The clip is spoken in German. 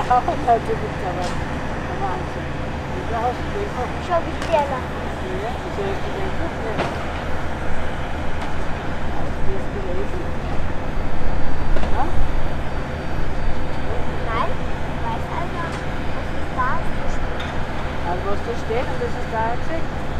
Ja, du bist aber der Wahnsinn. Wie hast du den? Schon bestellen. Ja, das hast du den gut nicht. Hast du das gelesen? Ja? Nein, ich weiß einfach, was ist da steht. Also was da steht und das ist da jetzt.